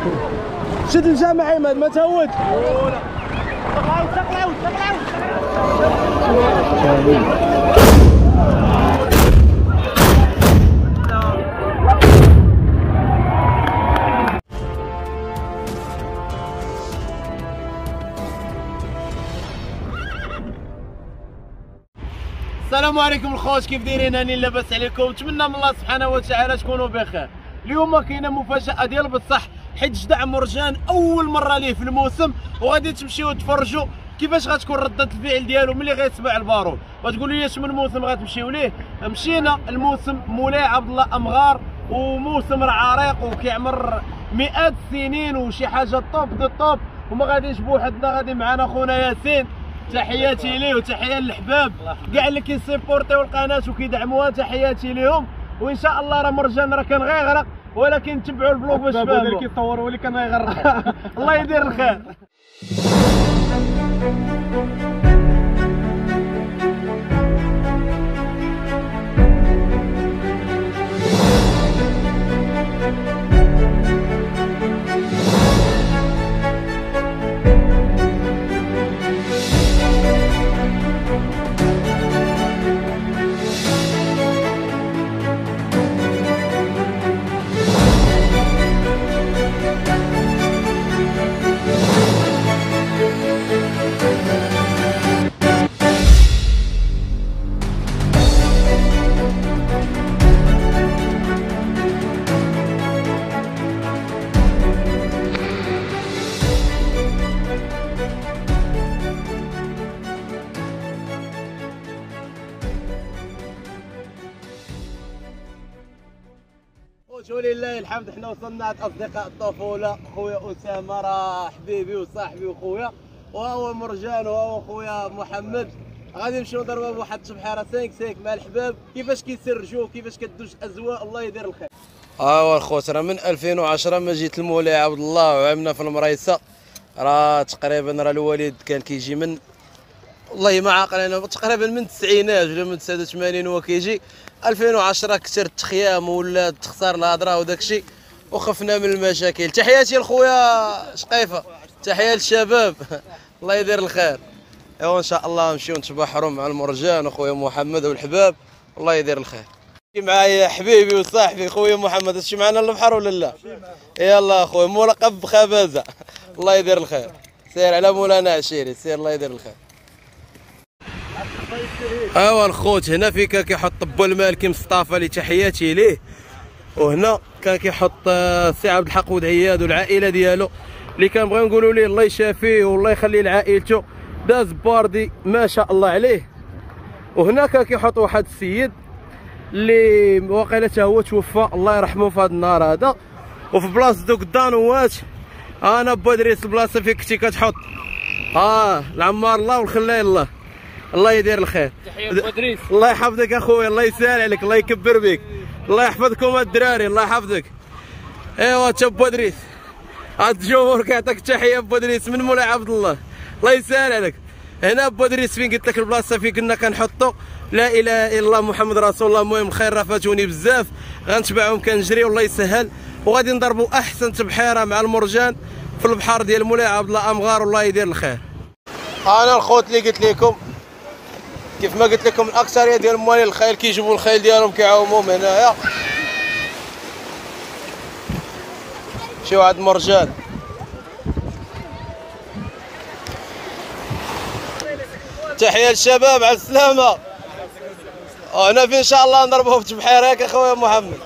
شد الجامع عماد ما تهود. السلام عليكم الخوت، كيف دايرين؟ هاني لاباس عليكم؟ نتمنى من الله سبحانه وتعالى تكونوا بخير. اليوم كاينه مفاجاه ديال بصح، حيت جدع مرجان اول مره ليه في الموسم، وغادي تمشيو تفرجوا كيفاش غتكون رده الفعل ديالو ملي غيسمع البارون. وتقولوا لي شنو الموسم غتمشيو ليه؟ مشينا الموسم مولاي عبد الله امغار، وموسم راه عريق وكيعمر مئات السنين وشي حاجه توب دو توب. وما غاديش بوحدنا، غادي معنا خونا ياسين، تحياتي ليه وتحيه للحباب كاع اللي كيسيبورتيو القناه وكيدعموها، تحياتي ليهم. وان شاء الله راه مرجان راه كان غيغرق، ولكن تبعوا البلوك باش تفهموا. اللي كيصور هو اللي كان غيغرق. الله يدير الخير. ولله الحمد، حنا وصلنا عند اصدقاء الطفوله. خويا اسامه راه حبيبي وصاحبي وخويا، وهو مرجان وهو خويا محمد. غادي نمشيو نضربوا بواحد الشبحيره 5 مع الحباب، كيفاش كيسرجوا كيفاش كدوز الاجواء. الله يدير الخير. الخوت راه من 2010 ما جيت لمولاي عبد الله وعمنا في المريسه. راه تقريبا راه الوالد كان كيجي من، والله ما عاقل انا، تقريبا من التسعينات ولا من 89 هو كيجي. 2010 كثر التخيام ولا تخسر الهضره وداك الشيء، وخفنا من المشاكل. تحياتي لخويا شقيفه، تحيه للشباب. الله يدير الخير. ايوا ان شاء الله نمشيو نتبحروا مع المرجان وخويا محمد والحباب. الله يدير الخير. معايا حبيبي وصاحبي خويا محمد، تمشي معنا للبحر ولا لا؟ يلا خويا ملقب بخبازه. الله يدير الخير. سير على مولانا عشيري، سير. الله يدير الخير. الخوت هنا في كان كيحط با المالكي مصطفى لي تحياتي ليه، وهنا كان كيحط السي عبد الحق ودعياد والعائله ديالو اللي كنبغيو نقولوا ليه الله يشافيه والله يخليه لعائلته. داز باردي ما شاء الله عليه. وهنا كان كيحط واحد السيد اللي واقيلا حتى هو توفى، الله يرحمه في هذا النهار هذا. وفي بلاصه دوك الدانوات انا با دريس البلاصه فين كنتي كتحط العمار الله والخلاي الله. الله يدير الخير. تحيه لبدريس. الله يحفظك اخويا، الله يسهل عليك، الله يكبر بك، الله يحفظكم الدراري، الله يحفظك. ايوا تا بودريس، هاد الجمهور كيعطيك تحيه بودريس من مولاي عبد الله، الله يسهل عليك. هنا بودريس فين قلت لك البلاصه فين كنا كنحطوا لا اله الا الله محمد رسول الله. المهم الخير راه فاتوني بزاف، غنتبعهم كنجري والله يسهل. وغادي نضربوا احسن تبحيره مع المرجان في البحر ديال مولاي عبد الله امغار. والله يدير الخير. انا الخوت اللي قلت لكم، كيف ما قلت لكم الاكثريه ديال موالين الخيل كيجيبوا الخيل ديالهم كيعاوموهم هنايا. شي واحد مرجان. تحيه للشباب، على السلامه. هنا في ان شاء الله نضربوه في تبحيره ياك اخويا محمد.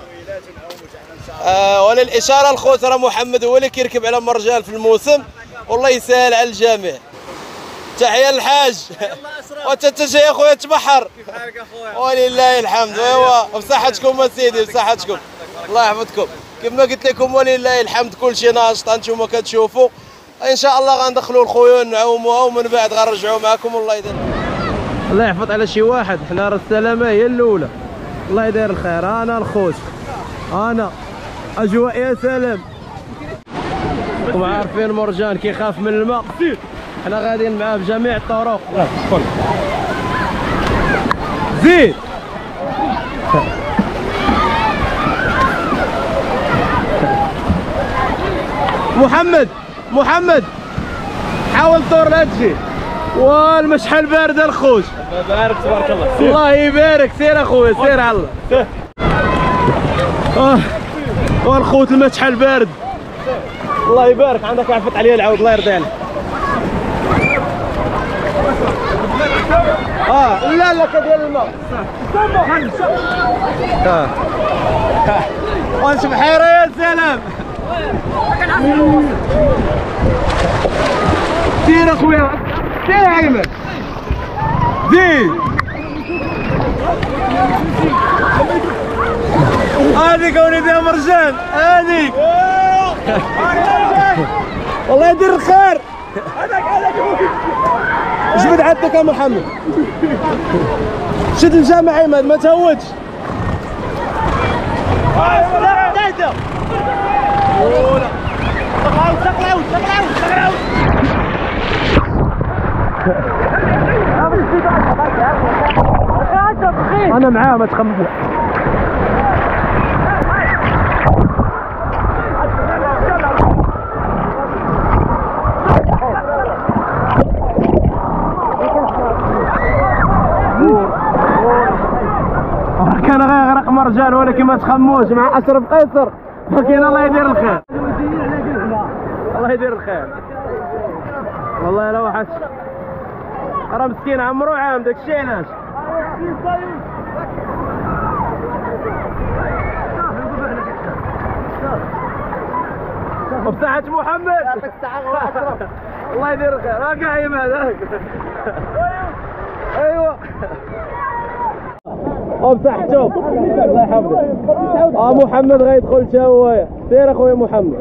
وللاشاره الخوت راه محمد هو اللي كيركب على مرجان في الموسم، والله يسهل على الجميع. تحيه للحاج. وانت جاي اخويا تبحر. كيف حالك اخويا؟ ولله الحمد. ايوا بصحتكم اسيدي، بصحتكم. الله يحفظكم. كيف ما قلت لكم ولله الحمد كلشي ناشط، انتم كتشوفوا. ان شاء الله غندخلوا الخيول نعوموها ومن بعد غنرجعوا معكم. والله يدير. الله يحفظ على شي واحد، حنا راه السلامه هي الاولى. الله يدير الخير. انا الخوت، انا اجواء يا سلام. وعارفين مرجان كيخاف من الماء، حنا غاديين معاه بجميع الطرق. زيد. محمد حاول تدور لهادشي. والمشحال بارده الخوت. الله يبارك تبارك الله. الله يبارك. سير اخويا سير على الله. والخوت المشحال بارد. الله يبارك. عندك عفت عليا العود الله يرضي عليك. لا كديال الماء. ونسبحيره يا سلام. سير اخويا سير يا ايمن زيد. هذيك وليدي يا مرجان هذيك. والله يدير الخير. جبد عندك يا محمد. شد الجامع عماد ما تهودش. انا معاه ما تخمم. كان غير مرجان ولكن ما تخموش مع اشرف قيصر. ولكن الله يدير الخير. الله يدير الخير. والله لا وحش راه مسكين عمرو عام داك الشيء علاش. وبصحة محمد. يعطيك الصحة. الله يدير الخير. ها قايم هذاك. ايوا وبصحته الله يحفظك. محمد غيدخل حتى هو. سير اخويا محمد.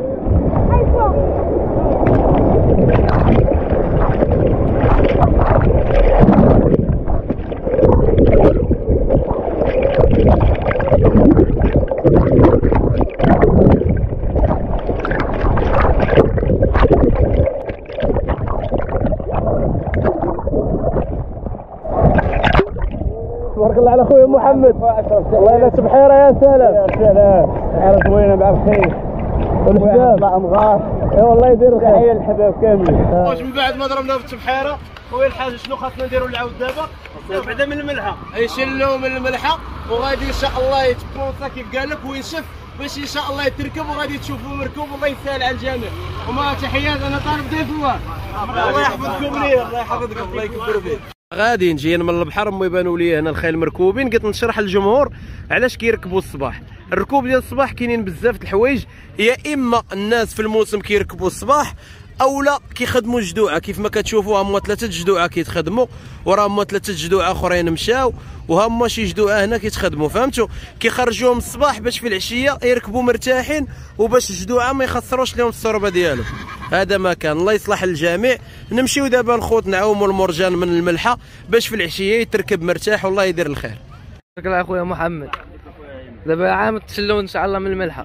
تبارك الله على خويا محمد. الله يلا سبحيره يا سلام. يا سلام. عرفت وين مع بخير. والحباب طلع مغار. اي والله يدير الخير. تحيه للحباب كاملين. واش من بعد ما ضربنا في السبحيره خويا الحاج شنو خاصنا نديروا العود دابا؟ بعدا من الملحه. يشلوا من الملحه وغادي ان شاء الله يتبونسا كيف قال لك وينشف باش ان شاء الله يتركب وغادي تشوفوا مركوب. والله يسهل على الجميع. وما تحيات انا طالب ضيف الله. الله يحفظكم ليا. الله يحفظكم. الله يكبر فيك. غادي نجي من البحر ما يبانوا لي هنا الخيل مركوبين. قلت نشرح للجمهور علاش كيركبوا الصباح. الركوب ديال الصباح كاينين بزاف د الحوايج. يا اما الناس في الموسم كيركبوا الصباح اولا كيخدموا جدوعه كيف ما كتشوفوا. هما 3 جدوعه كيتخدموا وراه هما 3 جدوعه اخرين مشاو وهما شي جدوعه هنا كيتخدموا. فهمتوا كيخرجوهم الصباح باش في العشيه يركبوا مرتاحين وباش الجدوعه ما يخسروش لهم الصربه ديالهم. هذا ما كان. الله يصلح الجميع. نمشيو دابا الخوت نعوموا المرجان من الملحه باش في العشيه يتركب مرتاح. والله يدير الخير. بارك الله اخويا محمد. دابا عام تشلو ان شاء الله من الملحه.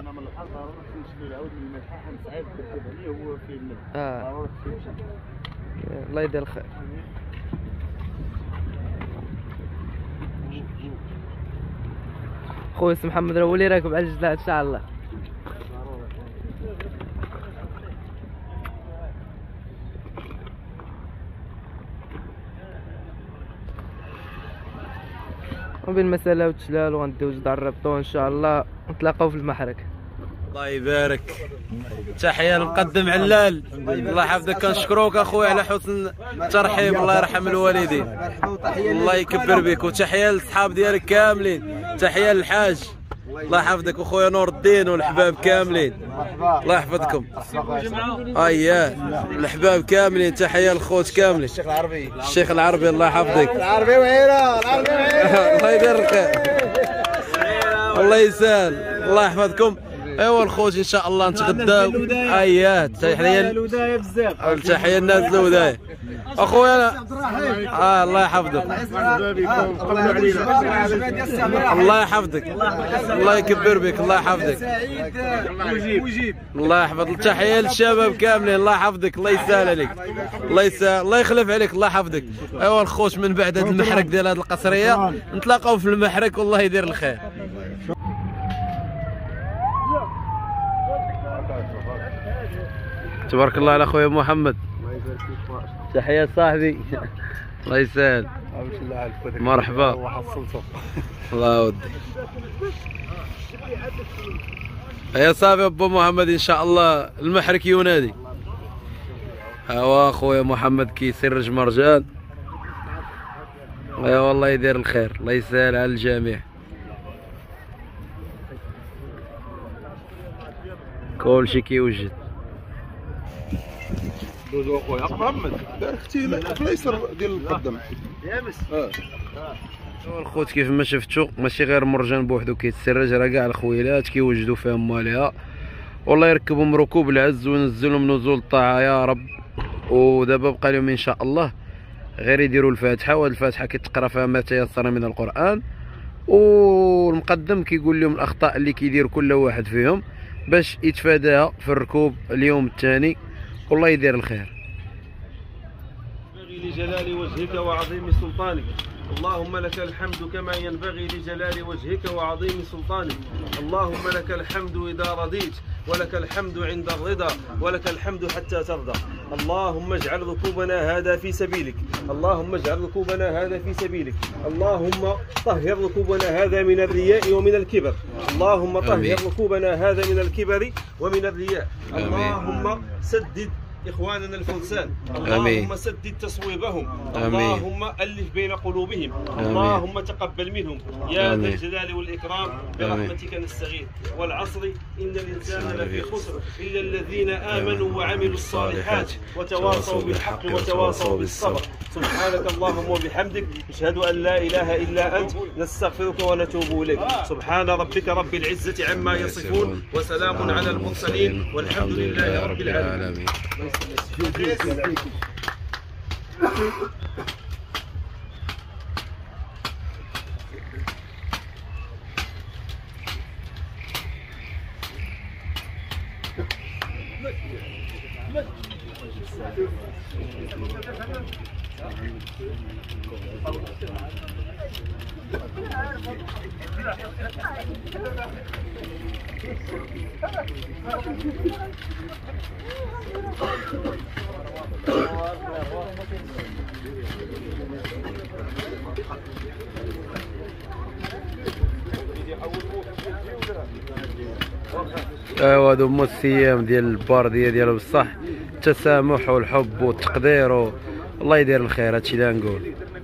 الله يدير الخير. خويا سي محمد راه هو اللي راكب على الجدلات ان شاء الله. وبين المساله والتشلال وغنديو جدار الربطو ان شاء الله نتلاقاو في المحرك. الله يبارك. تحيه للمقدم علال. الله يحفظك. كنشكروك اخويا على حسن الترحيب. الله يرحم الوالدين. الله يكبر بك. وتحيه للصحاب ديالك كاملين. تحيه للحاج. الله يحفظك اخويا نور الدين والحباب كاملين. الله يحفظكم. اييه الحباب كاملين. تحيه للخوت كاملين. الشيخ العربي الله يحفظك. العربي وعيره. الله يدير الخير. الله يسهل. الله يحفظكم. ايوا الخوت ان شاء الله نتغداو. اييه تحيه الودايه بزاف. تحيه الناس الودايه اخويا. الله يحفظك. الله يحفظك. الله يكبر بك. الله يحفظك. الله يحفظ. تحيه للشباب كاملين. الله يحفظك. الله يسهل عليك. الله يسهل. الله يخلف عليك. الله يحفظك. ايوا الخوت من بعد هذا المحرك ديال هذه القصريه نتلاقاو في المحرك. والله يدير الخير. تبارك الله على خويا محمد. تحية صاحبي. الله يسهل. مرحبا. الله ودي. يا صافي ابو محمد ان شاء الله المحرك ينادي. هوا خويا محمد كيسرج مرجان. يا والله يدير الخير، الله يسهل على الجميع. كلشي كيوجد. دوزو اخويا محمد دار اختي في الايسر ديال القدم يابس. الخوت كيف ما شفتوا ماشي غير مرجان بوحدو كيتسرج، راه كاع الخويلات كيوجدوا فيها مواليها. والله يركبهم ركوب العز وينزلهم نزول الطاعه يا رب. ودابا بقى لهم ان شاء الله غير يديروا الفاتحه، وهاد الفاتحه كيتقرا فيها ما تيسر من القران، والمقدم كيقول لهم الاخطاء اللي كيدير كل واحد فيهم باش يتفاداها في الركوب اليوم الثاني. والله يدير الخير. لجلال وجهك وعظيم سلطانك، اللهم لك الحمد كما ينبغي لجلال وجهك وعظيم سلطانك، اللهم لك الحمد إذا رضيت، ولك الحمد عند الرضا، ولك الحمد حتى ترضى. اللهم اجعل ركوبنا هذا في سبيلك، اللهم اجعل ركوبنا هذا في سبيلك، اللهم طهر ركوبنا هذا من الرياء ومن الكبر، اللهم طهر ركوبنا هذا من الكبر ومن الرياء. اللهم سدد إخواننا الفرسان، اللهم سدد تصويبهم، اللهم ألف بين قلوبهم، اللهم تقبل منهم يا ذا الجلال والإكرام برحمتك نستغيث. والعصر إن الإنسان لفي خسر إلا الذين آمنوا وعملوا الصالحات وتواصوا بالحق وتواصوا بالصبر. سبحانك اللهم وبحمدك، نشهد أن لا إله إلا أنت، نستغفرك ونتوب إليك. سبحان ربك رب العزة عما يصفون، وسلام على المرسلين، والحمد لله رب العالمين. ايوا هادو هما السيام ديال البارديه ديال بصح، التسامح والحب والتقدير الله يدير الخير. هادشي اللي غنقول.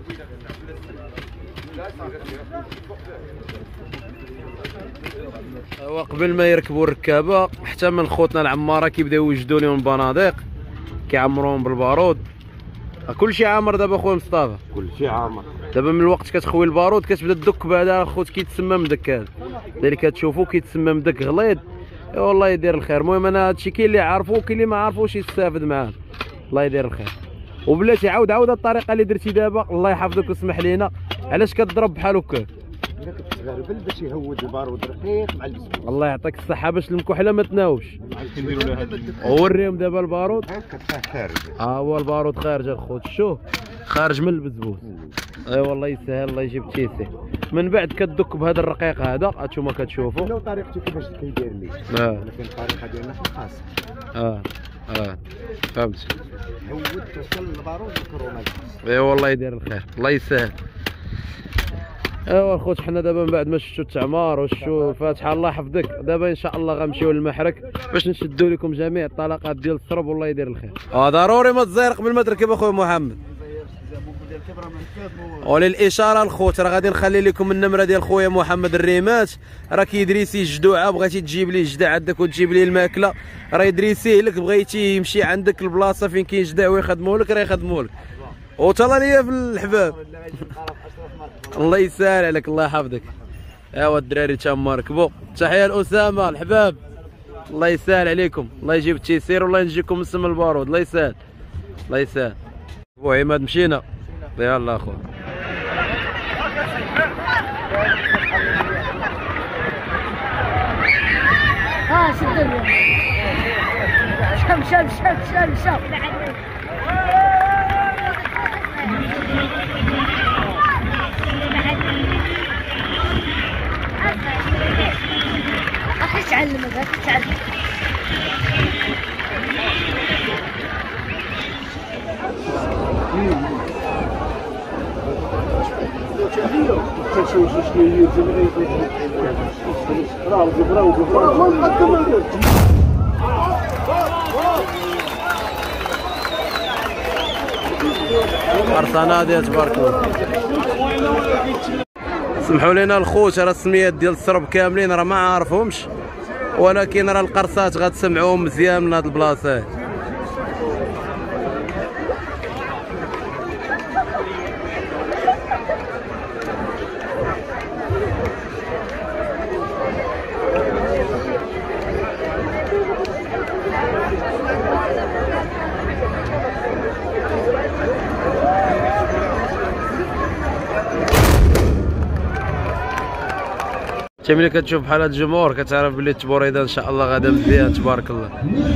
ايوا قبل ما يركبوا الركابه حتى من خوتنا العماره كيبداو يوجدوا لهم البنادق كيعمروهم بالبارود. كلشي عامر دابا خويا مصطفى، كلشي عامر دابا من الوقت كتخوي البارود كتبدا تدك بعدا خوت كيتسمى مدك. هذا اللي كتشوفوا كيتسمى مدك غليظ. والله يدير الخير. المهم انا هادشي كاين اللي عارفو وكاين اللي ما عارفوش يستافد معاه. الله يدير الخير. وبلاتي عاود الطريقه اللي درتي دابا، الله يحفظك ويسمح لينا. علاش كتضرب بحال هكا؟ كتغربل باش يهود البارود رقيق مع البسبوس. الله يعطيك الصحه باش المكحله ما تناوش. كنديروا لها هذا وريهم دابا البارود. هكا خارج. هو البارود خارج الخوت، شوف خارج من البسبوس. اي والله يسهل، الله يجيب التيسير. من بعد كدك بهذا الرقيق هذا، هانتوما كتشوفوا. لو طريقته كيفاش كيدير لي. ولكن الطريقه ديالنا في الخاص. فهمت. هود توصل للبارود الكورونا. اي والله يدير الخير، الله يسهل. ايوا الخوت حنا دابا من بعد ما شفتوا التعمار وشفتوا الفاتحه الله يحفظك، دابا ان شاء الله غنمشيو للمحرك باش نشدوا لكم جميع الطلقات ديال السرب. والله يدير الخير. ضروري ما تزير قبل ما تركب اخويا محمد. وللاشاره الخوت راه غادي نخلي لكم النمره ديال خويا محمد الريمات، راه كيدريسي جدوعه، بغيتي تجيب ليه جدع عندك وتجيب ليه الماكله راه يدريسيه لك، بغيتي يمشي عندك البلاصه فين كاين جدع ويخدموا لك راه يخدموا لك. وتهلا ليا في الحباب. الله يسهل عليك، الله يحفظك. ايوا الدراري تما ركبوا. تحيه لاسامه الحباب، الله يسهل عليكم، الله يجيب التيسير والله ينجيكم من البارود. الله يسهل، الله يسهل. بو عماد مشينا. يلا اخو. شد شم أخي تعلم قرصانه تبارك الله. سمحوا لنا الخوت، راه السميات ديال الصرب كاملين راه ما عارفهمش، ولكن راه القرصات غتسمعوهم مزيان من هاد البلاصه. انت ملي كتشوف بحال هاد الجمهور كتعرف بلي التبوريده ان شاء الله غادا مزيان تبارك الله.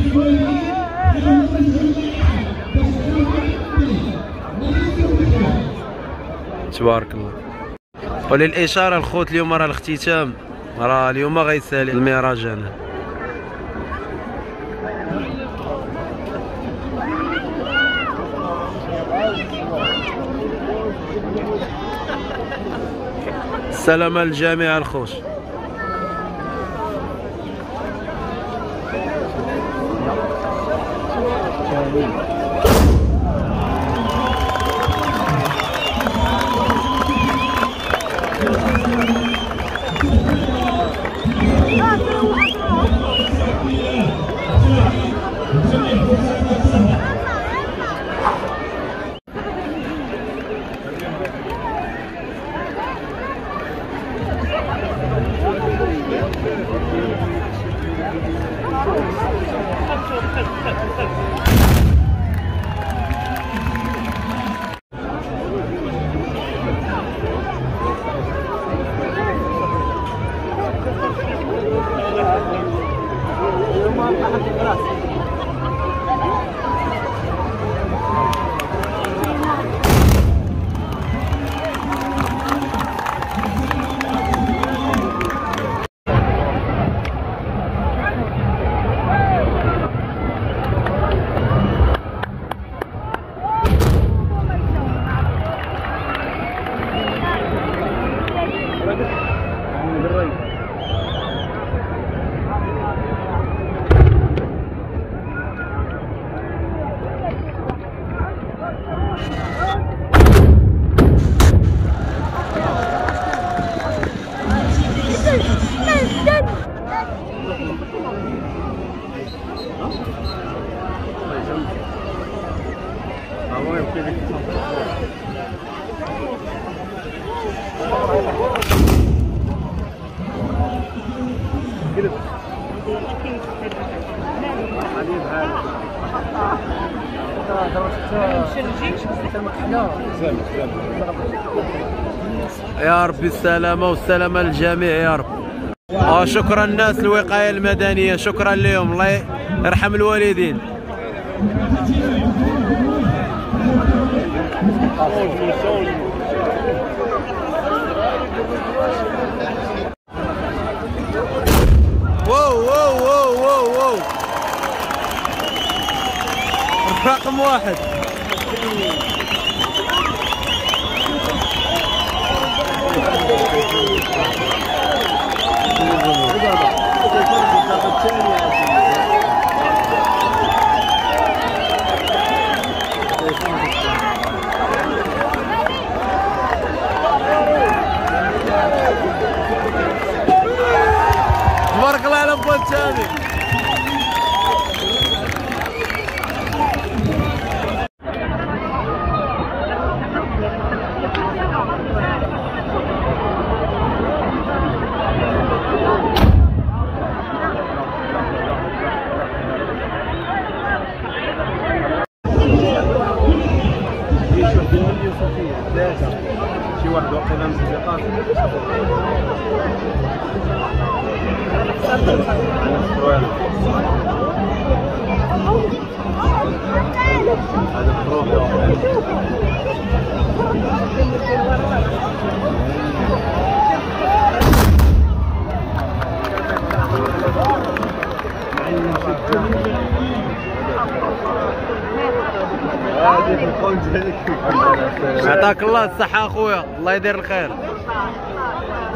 تبارك الله. وللاشاره الخوت اليوم راه الاختتام، راه اليوم غيسالي المهرجان. السلامة للجميع الخوش. يا ربي السلامة والسلامة للجميع يا رب. شكرا الناس الوقاية المدنية، شكرا لهم، الله يرحم الوالدين. واو واو واو واو واو رقم واحد. تبارك الله على ابو الثاني. شي واحد وقيلا مسبقات عطاك الله الصحة اخويا، الله يدير الخير.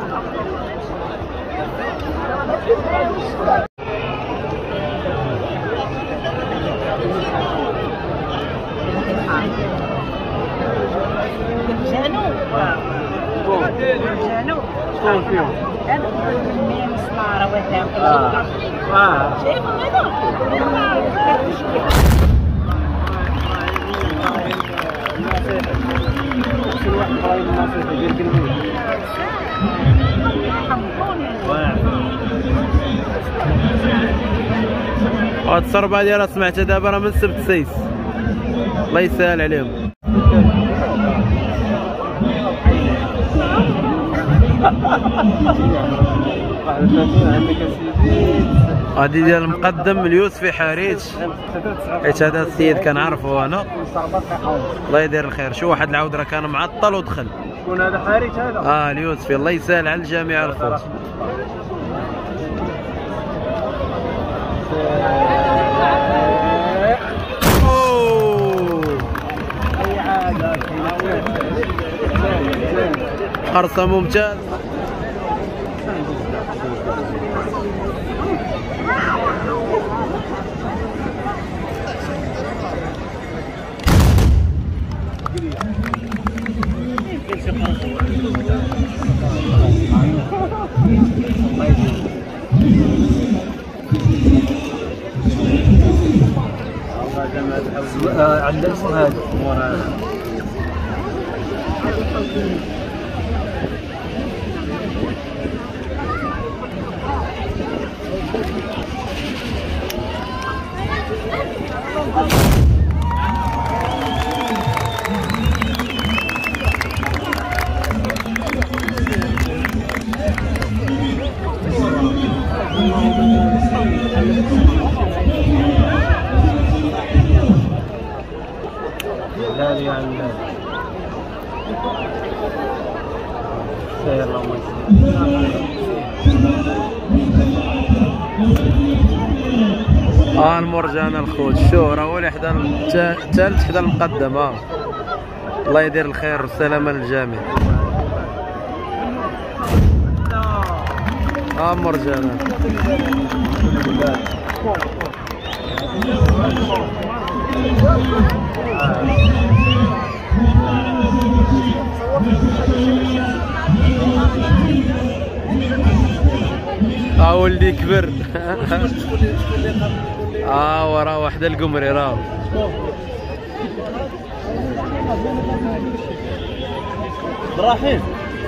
شكون فيهم؟ هاد الصربه هادي راه سمعتها دابا راه من سبت سيس، الله يسهل عليهم. هادي ديال المقدم اليوسفي حريت، حيت هذا السيد كنعرفو انا، الله يدير الخير. شو واحد العود راه كان معطل ودخل. شكون هذا حريت هذا؟ اليوسفي، الله يسهل على الجميع الخوت. قرصة ممتاز. عندنا اسم هذا المرجان الخوت. شو راه هو اللي حدا الثالث حدا المقدم. الله يدير الخير والسلامة للجميع. مرجان ولدي كبر. وراه واحد القمري راه ابراهيم.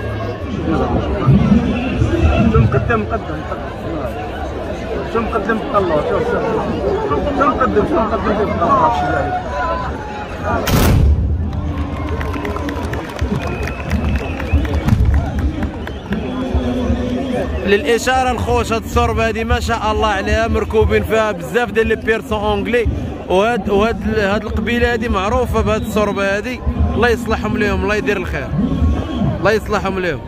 شو مقدم شو مقدم طلعوا. شو مقدم للاشاره الخوش. هاد الصربه هادي ما شاء الله عليها مركوبين فيها بزاف ديال لي بيرسون اونغلي، وهاد القبيله هادي معروفه بهاد الصربه هادي. الله يصلحهم لهم، الله يدير الخير، الله يصلحهم لهم.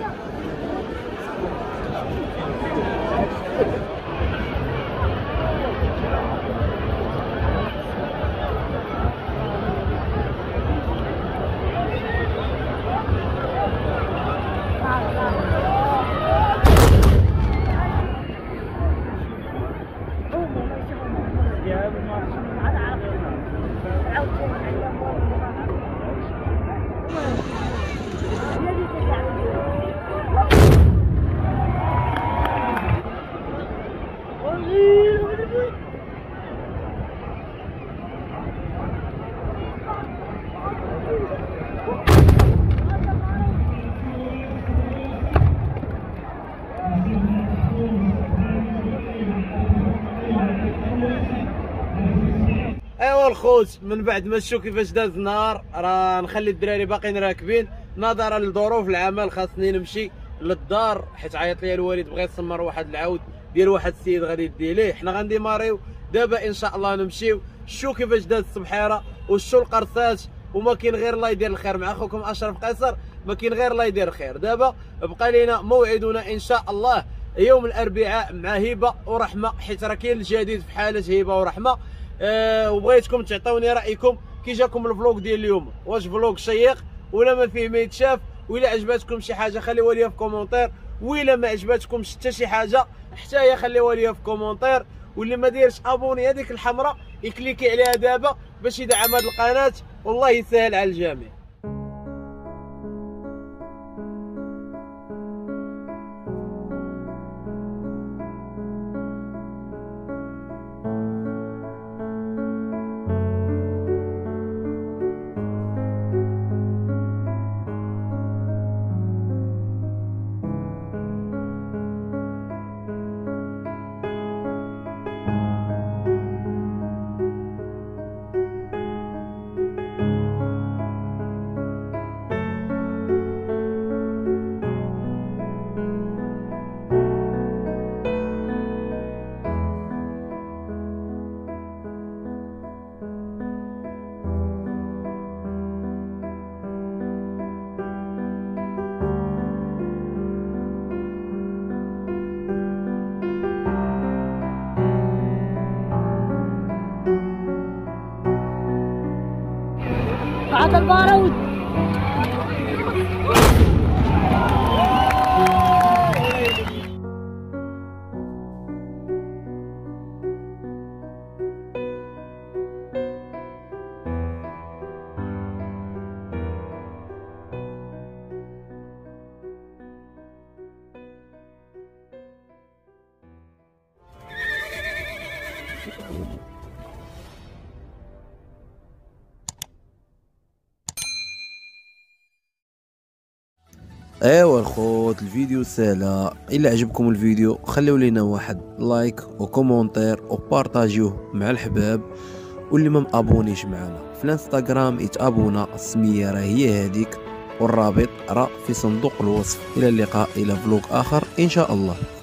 ايوا الخوت، من بعد ما نشوف كيفاش داز النهار راه نخلي الدراري باقيين راكبين نظرا لظروف العمل. خاصني نمشي للدار حيت عيط لي الوالد بغى يسمر واحد العود ديال واحد السيد غادي يدي ليه. حنا غنديماريو دابا ان شاء الله نمشيو شو كيفاش داز السبحيره وشو القرصات. وما كاين غير الله يدير الخير مع اخوكم اشرف قيصر، ما كاين غير الله يدير الخير. دابا بقى لينا موعدنا ان شاء الله يوم الاربعاء مع هبه ورحمه، حيت راه كاين الجديد في حاله هبه ورحمه. وبغيتكم تعطوني رايكم كي جاكم الفلوق ديال اليوم، واش فلوق شيق ولا ما فيه ما يتشاف؟ وإلا عجبتكم شي حاجه خليوها لي في كومونتير، وإلا ما عجباتكمش حتى شي حاجه حتى هي خليوها ليا في كومونتير، واللي ما دايرش ابوني هذيك الحمراء يكليكي عليها دابا باش يدعم هذه القناه، والله يسهل على الجميع. هذا البارود. ايوا الخوت الفيديو سهله. الا عجبكم الفيديو خليو لينا واحد لايك وكومونتير وبارطاجيوه مع الحباب، واللي ما مابونيش معنا في الانستغرام يتابونا، السميه راه هي هذيك والرابط راه في صندوق الوصف. الى اللقاء الى فلوق اخر ان شاء الله.